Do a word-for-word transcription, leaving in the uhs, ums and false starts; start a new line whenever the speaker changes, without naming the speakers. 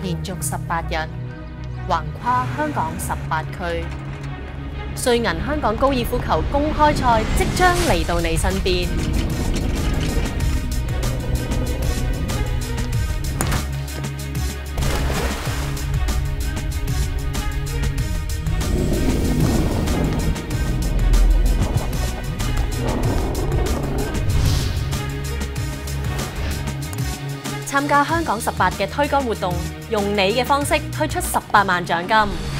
連續十八日，橫跨香港十八區。瑞銀香港高爾夫球公開賽即將嚟到你身邊。參加香港十八嘅推杆活動，用你嘅方式推出十八萬獎金。